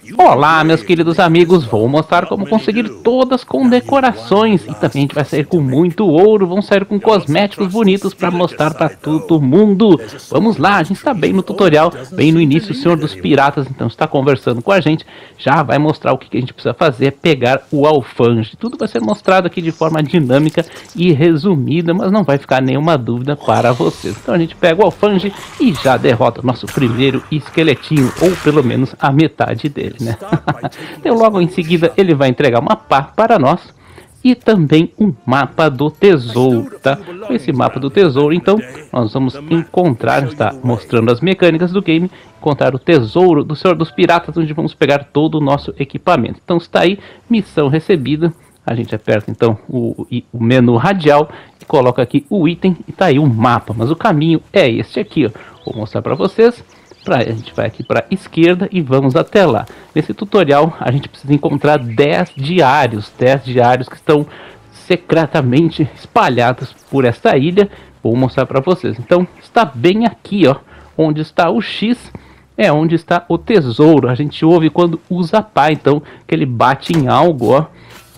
Olá, meus queridos amigos, vou mostrar como conseguir todas com decorações e também a gente vai sair com muito ouro, vamos sair com cosméticos bonitos para mostrar para todo mundo. Vamos lá, a gente está bem no tutorial, bem no início, o Senhor dos Piratas então está conversando com a gente, já vai mostrar o que a gente precisa fazer, pegar o alfange. Tudo vai ser mostrado aqui de forma dinâmica e resumida, mas não vai ficar nenhuma dúvida para vocês. Então a gente pega o alfange e já derrota o nosso primeiro esqueletinho, ou pelo menos a metade dele, né? Então logo em seguida ele vai entregar uma pá para nós e também um mapa do tesouro, tá? Com esse mapa do tesouro, então, nós vamos encontrar, está mostrando as mecânicas do game, encontrar o tesouro do Senhor dos Piratas, onde vamos pegar todo o nosso equipamento. Então está aí, missão recebida. A gente aperta então o menu radial e coloca aqui o item e tá aí o mapa, mas o caminho é este aqui, ó. Vou mostrar para vocês. A gente vai aqui para a esquerda e vamos até lá. Nesse tutorial a gente precisa encontrar 10 diários que estão secretamente espalhados por esta ilha. Vou mostrar para vocês. Então está bem aqui, ó, onde está o X, é onde está o tesouro. A gente ouve quando usa pá, então que ele bate em algo, ó.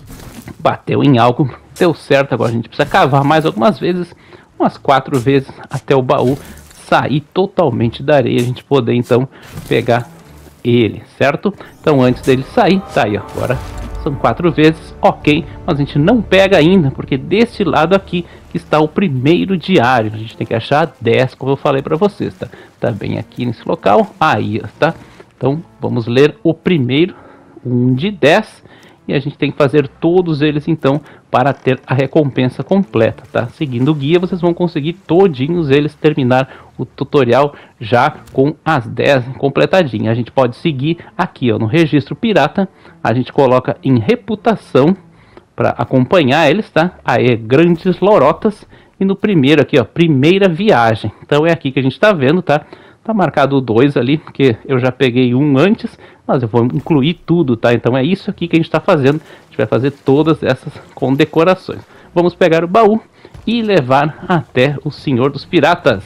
Bateu em algo, deu certo. Agora a gente precisa cavar mais algumas vezes, umas 4 vezes até o baú sair totalmente da areia, a gente poder então pegar ele, certo? Então antes dele sair, tá aí, ó, agora são 4 vezes, ok, mas a gente não pega ainda, porque desse lado aqui está o primeiro diário, a gente tem que achar 10, como eu falei para vocês, tá? Tá bem aqui nesse local, aí, tá? Então vamos ler o primeiro, um de 10, e a gente tem que fazer todos eles então para ter a recompensa completa, tá? Seguindo o guia vocês vão conseguir todinhos eles, terminar o tutorial já com as 10 completadinhas. A gente pode seguir aqui, ó, no registro pirata, a gente coloca em reputação para acompanhar eles, tá? Aí grandes lorotas, e no primeiro aqui, ó, primeira viagem. Então é aqui que a gente está vendo, tá? Tá marcado o 2 ali, porque eu já peguei um antes, mas eu vou incluir tudo, tá? Então é isso aqui que a gente está fazendo. A gente vai fazer todas essas condecorações. Vamos pegar o baú e levar até o Senhor dos Piratas.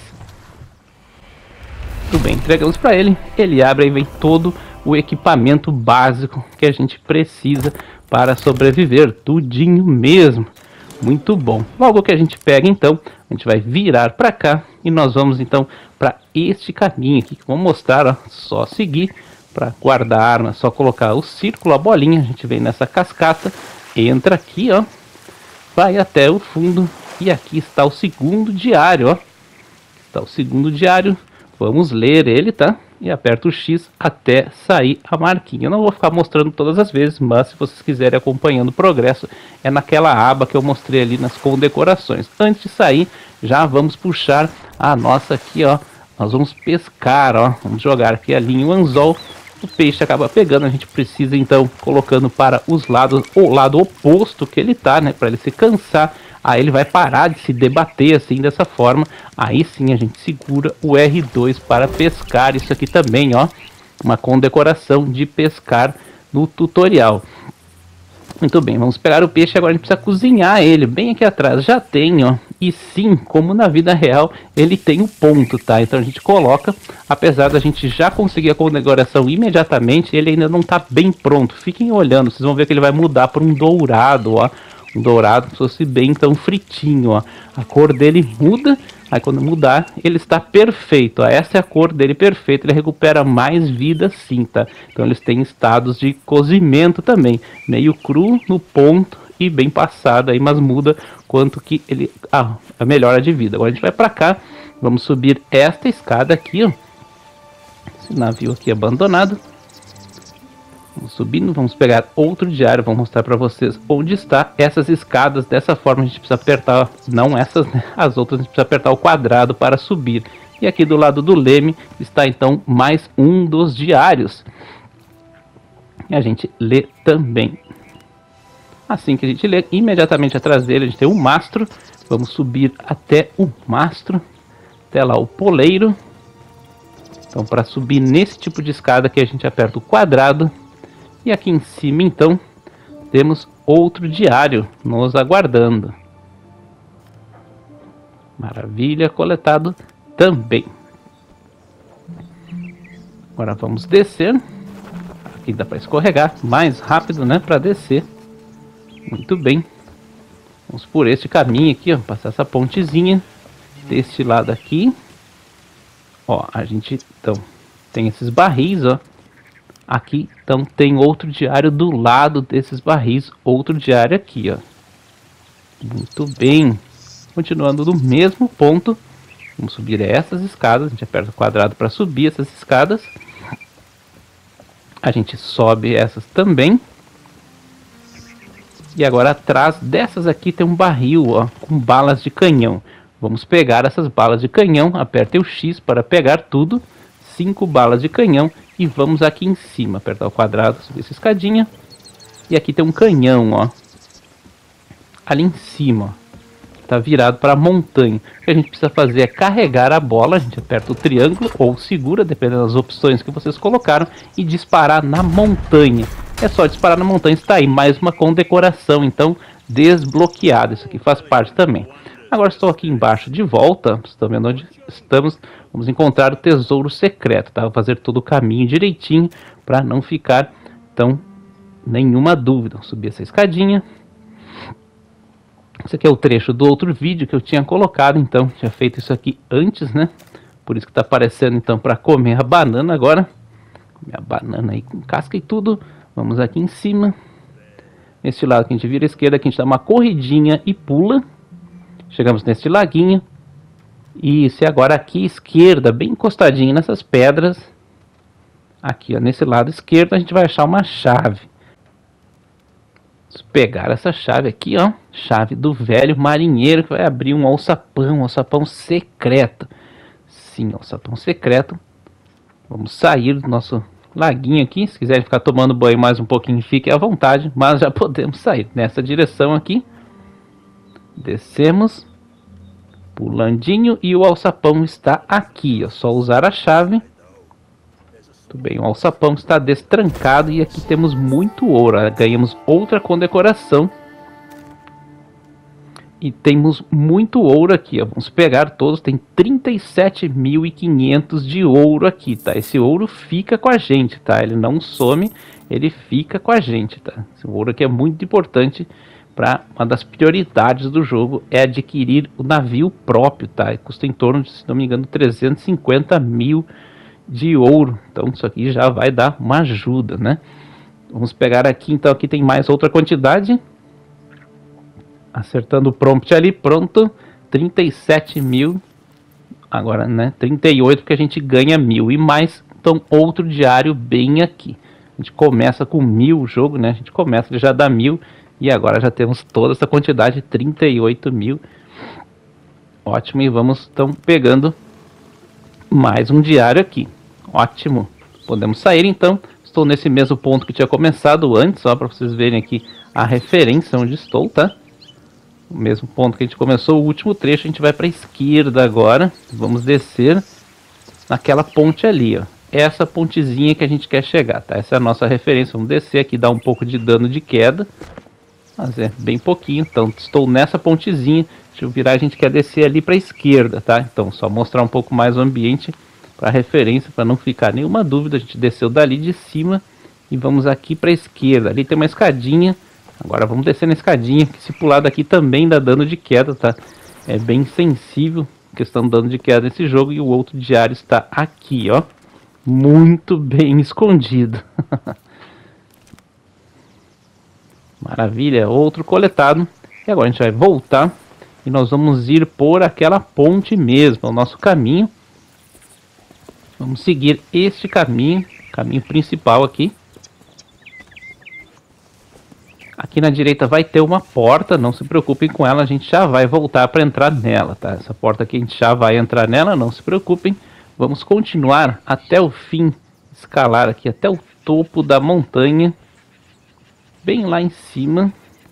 Tudo bem, entregamos para ele. Ele abre e vem todo o equipamento básico que a gente precisa para sobreviver. Tudinho mesmo. Muito bom. Logo que a gente pega, então, a gente vai virar para cá e nós vamos então para este caminho aqui que vou mostrar, ó, só seguir para guardar a arma, só colocar o círculo, a bolinha, a gente vem nessa cascata, entra aqui, ó, vai até o fundo e aqui está o segundo diário, ó. Está o segundo diário, vamos ler ele, tá? E aperta o X até sair a marquinha. Eu não vou ficar mostrando todas as vezes, mas se vocês quiserem acompanhando o progresso, é naquela aba que eu mostrei ali nas condecorações. Antes de sair, já vamos puxar a nossa aqui, ó. Nós vamos pescar, ó. Vamos jogar aqui a linha, o anzol. O peixe acaba pegando, a gente precisa então colocando para os lados, o lado oposto que ele tá, né? Para ele se cansar. Aí ele vai parar de se debater assim, dessa forma. Aí sim a gente segura o R2 para pescar. Isso aqui também, ó, uma condecoração de pescar no tutorial. Muito bem, vamos pegar o peixe. Agora a gente precisa cozinhar ele. Bem aqui atrás já tem, ó. E sim, como na vida real, ele tem o ponto, tá? Então a gente coloca, apesar da gente já conseguir a condecoração imediatamente, ele ainda não tá bem pronto. Fiquem olhando, vocês vão ver que ele vai mudar para um dourado, ó. Um dourado, se fosse bem então fritinho, ó. A cor dele muda, aí quando mudar, ele está perfeito, ó. Essa é a cor dele perfeita, ele recupera mais vida sim, tá? Então eles têm estados de cozimento também, meio cru no ponto e bem passado aí, mas muda quanto que ele, a melhora de vida. Agora a gente vai para cá, vamos subir esta escada aqui, ó. Esse navio aqui abandonado. Vamos subindo, vamos pegar outro diário, vou mostrar para vocês onde está essas escadas. Dessa forma a gente precisa apertar, não essas, né? As outras a gente precisa apertar o quadrado para subir. E aqui do lado do leme está então mais um dos diários. E a gente lê também. Assim que a gente lê, imediatamente atrás dele a gente tem um mastro. Vamos subir até o mastro, até lá o poleiro. Então para subir nesse tipo de escada aqui a gente aperta o quadrado. E aqui em cima, então, temos outro diário nos aguardando. Maravilha, coletado também. Agora vamos descer Aqui dá para escorregar mais rápido, né? Para descer. Muito bem. Vamos por este caminho aqui, ó. Passar essa pontezinha. Deste lado aqui. Ó, a gente então tem esses barris, ó. Aqui então tem outro diário do lado desses barris. Outro diário aqui, ó. Muito bem. Continuando no mesmo ponto. Vamos subir essas escadas. A gente aperta o quadrado para subir essas escadas. A gente sobe essas também. E agora atrás dessas aqui tem um barril, ó, com balas de canhão. Vamos pegar essas balas de canhão. Apertem o X para pegar tudo. 5 balas de canhão. E vamos aqui em cima. Apertar o quadrado, subir essa escadinha. E aqui tem um canhão, ó. Ali em cima, ó. Tá virado para a montanha. O que a gente precisa fazer é carregar a bola. A gente aperta o triângulo ou segura, dependendo das opções que vocês colocaram, e disparar na montanha. É só disparar na montanha. Está aí mais uma condecoração, então desbloqueada. Isso aqui faz parte também. Agora estou aqui embaixo de volta. Vocês estão vendo onde estamos? Vamos encontrar o tesouro secreto, tá? Vou fazer todo o caminho direitinho para não ficar então nenhuma dúvida. Vou subir essa escadinha. Esse aqui é o trecho do outro vídeo que eu tinha colocado, então tinha feito isso aqui antes, né? Por isso que tá aparecendo então para comer a banana agora. Comer a banana aí com casca e tudo. Vamos aqui em cima. Nesse lado que a gente vira à esquerda, aqui a gente dá uma corridinha e pula. Chegamos nesse laguinho. Isso, e agora aqui à esquerda, bem encostadinho nessas pedras. Aqui, ó, nesse lado esquerdo a gente vai achar uma chave. Vamos pegar essa chave aqui, ó. Chave do velho marinheiro que vai abrir um alçapão secreto. Sim, alçapão secreto. Vamos sair do nosso laguinho aqui. Se quiserem ficar tomando banho mais um pouquinho, fiquem à vontade. Mas já podemos sair nessa direção aqui. Descemos. Pulandinho e o alçapão está aqui. É só usar a chave. Muito bem, o alçapão está destrancado e aqui temos muito ouro. Ganhamos outra condecoração. E temos muito ouro aqui, ó. Vamos pegar todos, tem 37.500 de ouro aqui, tá? Esse ouro fica com a gente, tá? Ele não some, ele fica com a gente, tá? Esse ouro aqui é muito importante para uma das prioridades do jogo, é adquirir o navio próprio, tá? Custa em torno de, se não me engano, 350 mil de ouro. Então isso aqui já vai dar uma ajuda, né? Vamos pegar aqui, então aqui tem mais outra quantidade. Acertando o prompt ali, pronto. 37 mil. Agora, né? 38, porque a gente ganha 1000 e mais. Então outro diário bem aqui. A gente começa com 1000 o jogo, né? A gente começa, ele já dá 1000. E agora já temos toda essa quantidade, 38 mil. Ótimo, e vamos então pegando mais um diário aqui. Ótimo. Podemos sair então. Estou nesse mesmo ponto que tinha começado antes, só para vocês verem aqui a referência onde estou, tá? O mesmo ponto que a gente começou, o último trecho, a gente vai para a esquerda agora. Vamos descer naquela ponte ali, ó. Essa pontezinha que a gente quer chegar, tá? Essa é a nossa referência. Vamos descer aqui, dar um pouco de dano de queda. Mas é bem pouquinho, então estou nessa pontezinha. Deixa eu virar, a gente quer descer ali para a esquerda, tá? Então só mostrar um pouco mais o ambiente para referência, para não ficar nenhuma dúvida. A gente desceu dali de cima e vamos aqui para a esquerda. Ali tem uma escadinha. Agora vamos descer na escadinha, que se pular daqui também dá dano de queda, tá? É bem sensível a questão do dano de queda nesse jogo. E o outro diário está aqui, ó. Muito bem escondido. Maravilha, outro coletado. E agora a gente vai voltar e nós vamos ir por aquela ponte mesmo, o nosso caminho. Vamos seguir este caminho, caminho principal aqui. Aqui na direita vai ter uma porta, não se preocupem com ela, a gente já vai voltar para entrar nela, tá? Essa porta aqui a gente já vai entrar nela, não se preocupem. Vamos continuar até o fim, escalar aqui até o topo da montanha. Bem lá em cima.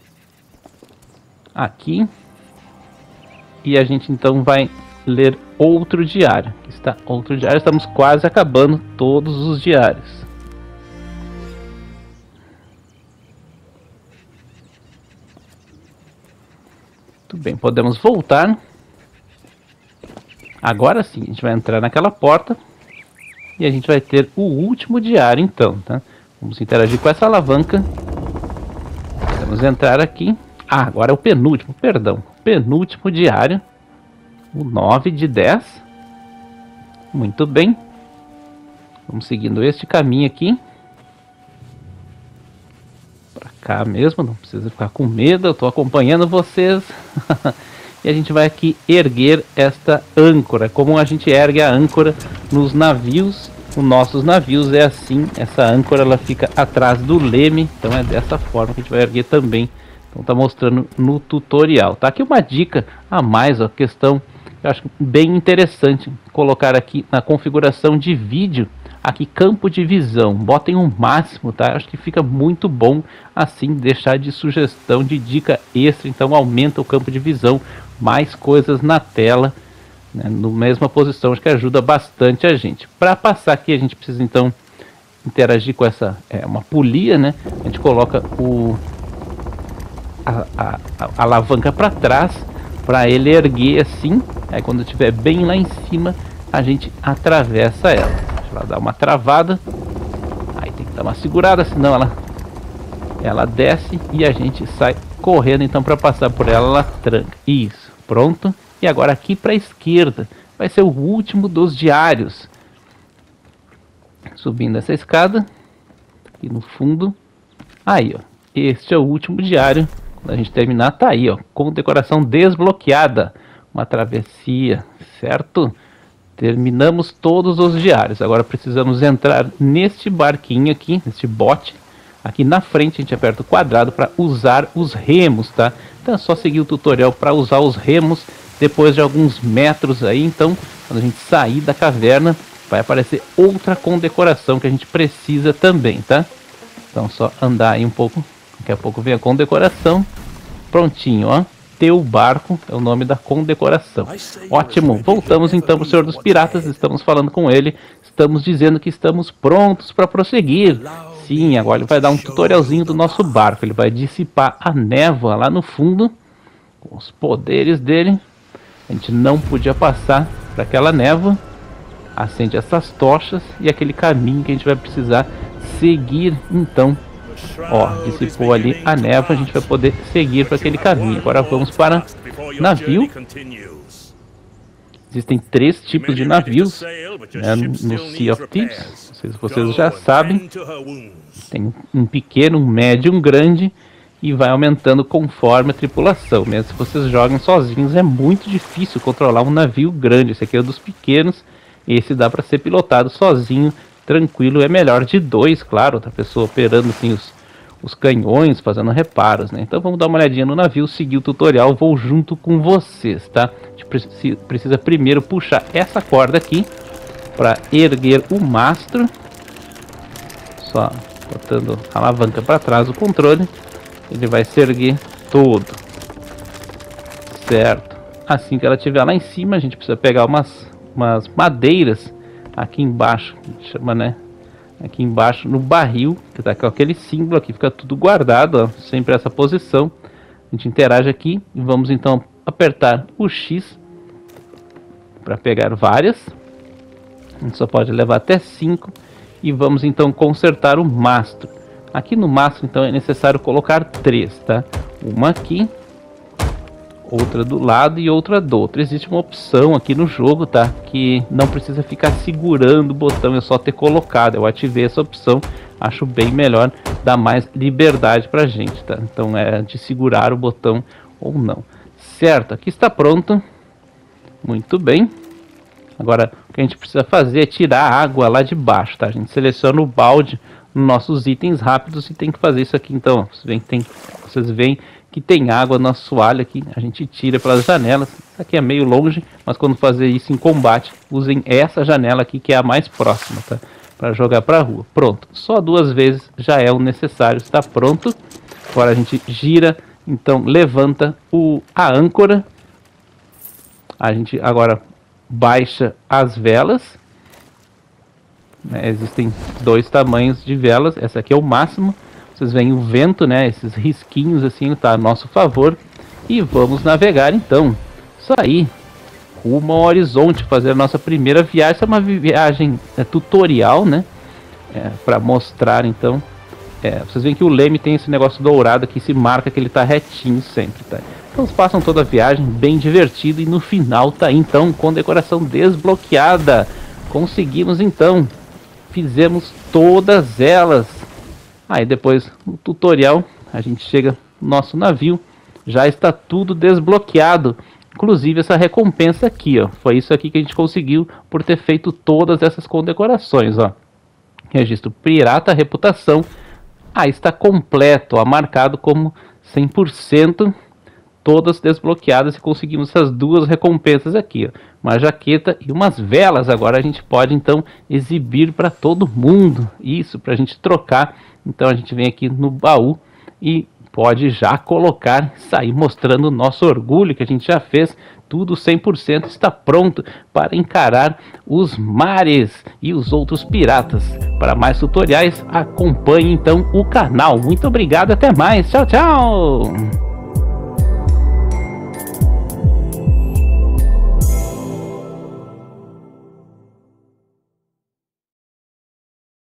Aqui. E a gente então vai ler outro diário. Aqui está outro diário, estamos quase acabando todos os diários. Muito bem, podemos voltar. Agora sim, a gente vai entrar naquela porta. E a gente vai ter o último diário então, tá? Vamos interagir com essa alavanca. Vamos entrar aqui. Ah, agora é o penúltimo, perdão. Penúltimo diário. O 9 de 10. Muito bem. Vamos seguindo este caminho aqui. Pra cá mesmo, não precisa ficar com medo. Eu tô acompanhando vocês. E a gente vai aqui erguer esta âncora. Como a gente ergue a âncora nos navios. Os nossos navios é assim. Essa âncora ela fica atrás do leme. Então é dessa forma que a gente vai erguer também. Então tá mostrando no tutorial. Tá aqui uma dica a mais, ó, questão que eu acho bem interessante. Colocar aqui na configuração de vídeo. Aqui campo de visão. Botem o máximo, tá? Acho que fica muito bom assim. Deixar de sugestão, de dica extra. Então aumenta o campo de visão. Mais coisas na tela, né, na mesma posição, acho que ajuda bastante a gente. Para passar aqui a gente precisa então interagir com essa, uma polia, né? A gente coloca a alavanca para trás, para ele erguer assim. Aí quando estiver bem lá em cima, a gente atravessa ela. Deixa ela dar uma travada. Aí tem que dar uma segurada, senão ela desce e a gente sai correndo então para passar por ela tranca. Isso, pronto. E agora aqui para a esquerda vai ser o último dos diários. Subindo essa escada aqui no fundo. Aí, ó, este é o último diário. Quando a gente terminar, tá aí, ó, com decoração desbloqueada. Uma travessia, certo? Terminamos todos os diários. Agora precisamos entrar neste barquinho aqui, neste bote. Aqui na frente a gente aperta o quadrado para usar os remos, tá? Então é só seguir o tutorial para usar os remos depois de alguns metros aí. Então, quando a gente sair da caverna, vai aparecer outra condecoração que a gente precisa também, tá? Então só andar aí um pouco, daqui a pouco vem a condecoração. Prontinho, ó. Teu barco é o nome da condecoração. Ótimo, voltamos então para o Senhor dos Piratas, estamos falando com ele, estamos dizendo que estamos prontos para prosseguir. Sim, agora ele vai dar um tutorialzinho do nosso barco, ele vai dissipar a névoa lá no fundo, com os poderes dele. A gente não podia passar para aquela névoa, acende essas tochas e aquele caminho que a gente vai precisar seguir então. Ó, dissipou ali a névoa, a gente vai poder seguir para aquele caminho. Agora vamos para navio. Existem 3 tipos de navios, né, no Sea of Thieves. Não sei se vocês já sabem. Tem um pequeno, um médio, um grande. E vai aumentando conforme a tripulação. Mesmo se vocês jogam sozinhos, é muito difícil controlar um navio grande. Esse aqui é um dos pequenos. Esse dá para ser pilotado sozinho, tranquilo. É melhor de 2, claro. Outra pessoa operando assim os canhões, fazendo reparos, né? Então vamos dar uma olhadinha no navio, seguir o tutorial. Vou junto com vocês, tá? A gente precisa primeiro puxar essa corda aqui para erguer o mastro. Só botando a alavanca para trás do controle, ele vai se erguer todo, certo? Assim que ela estiver lá em cima, a gente precisa pegar umas madeiras aqui embaixo, chama, né? Aqui embaixo no barril, que tá com aquele símbolo aqui, fica tudo guardado, ó, sempre essa posição. A gente interage aqui e vamos então apertar o X para pegar várias. A gente só pode levar até 5 e vamos então consertar o mastro. Aqui no mastro então é necessário colocar 3, tá? Uma aqui, outra do lado e outra do outro. Existe uma opção aqui no jogo, tá? Que não precisa ficar segurando o botão, é só ter colocado. Eu ativei essa opção, acho bem melhor, dá mais liberdade pra gente, tá? Então é de segurar o botão ou não. Certo, aqui está pronto. Muito bem. Agora o que a gente precisa fazer é tirar a água lá de baixo, tá? A gente seleciona o balde nos nossos itens rápidos e tem que fazer isso aqui então. Vocês veem que tem água no assoalho aqui, a gente tira pelas janelas. Isso aqui é meio longe, mas quando fazer isso em combate, usem essa janela aqui que é a mais próxima, tá? Para jogar para a rua. Pronto, só 2 vezes já é o necessário, está pronto. Agora a gente gira, então levanta a âncora. A gente agora baixa as velas. Existem 2 tamanhos de velas, essa aqui é o máximo. Vocês veem o vento, né? Esses risquinhos assim, tá a nosso favor. E vamos navegar então. Isso aí. Rumo ao horizonte, fazer a nossa primeira viagem. Essa é uma viagem tutorial, né? para mostrar então. Vocês veem que o leme tem esse negócio dourado aqui, se marca que ele tá retinho sempre, tá? Então eles passam toda a viagem bem divertido e no final tá aí, então, com decoração desbloqueada. Conseguimos então, fizemos todas elas. Aí depois no tutorial a gente chega no nosso navio, já está tudo desbloqueado. Inclusive essa recompensa aqui, ó, foi isso aqui que a gente conseguiu por ter feito todas essas condecorações, ó. Registro pirata, reputação. Aí está completo, ó, marcado como 100%, todas desbloqueadas, e conseguimos essas duas recompensas aqui, ó, uma jaqueta e umas velas. Agora a gente pode então exibir para todo mundo, isso, para a gente trocar. Então a gente vem aqui no baú e pode já colocar, sair mostrando o nosso orgulho que a gente já fez. Tudo 100% está pronto para encarar os mares e os outros piratas. Para mais tutoriais, acompanhe então o canal. Muito obrigado, até mais. Tchau, tchau!